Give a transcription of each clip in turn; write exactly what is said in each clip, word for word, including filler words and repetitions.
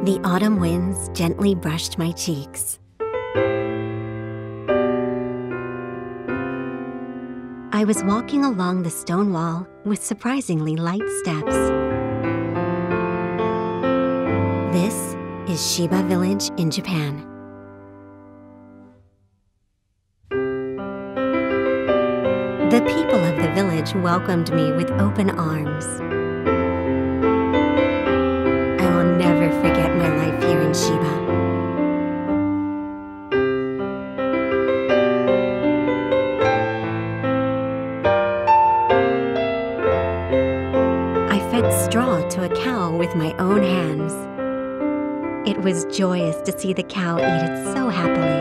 The autumn winds gently brushed my cheeks. I was walking along the stone wall with surprisingly light steps. This is Shiiba village in Japan. The people of the village welcomed me with open arms. I will never forget my life here in Shiiba. I fed straw to a cow with my own hands. It was joyous to see the cow eat it so happily.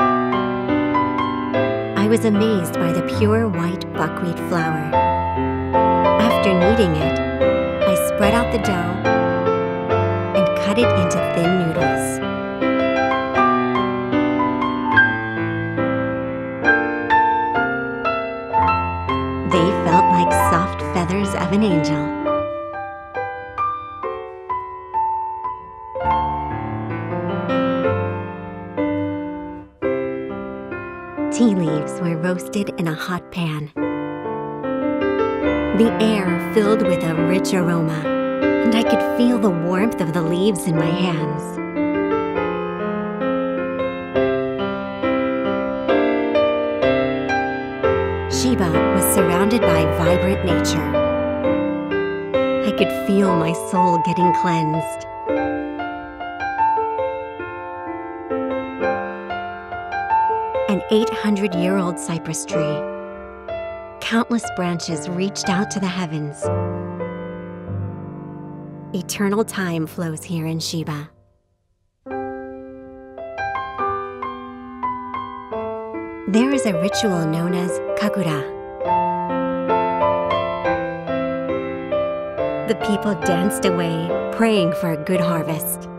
I was amazed by the pure white buckwheat flour. After kneading it, I spread out the dough and cut it into thin noodles. They felt like soft feathers of an angel. Tea leaves were roasted in a hot pan. The air filled with a rich aroma, and I could feel the warmth of the leaves in my hands. Shiiba was surrounded by vibrant nature. I could feel my soul getting cleansed. An eight hundred year old cypress tree. Countless branches reached out to the heavens. Eternal time flows here in Shiiba. There is a ritual known as kakura. The people danced away, praying for a good harvest.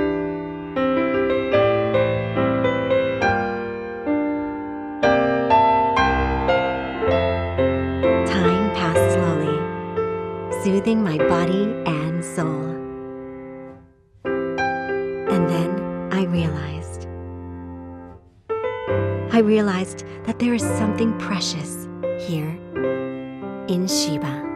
Soothing my body and soul. And then I realized. I realized that there is something precious here in Shiiba.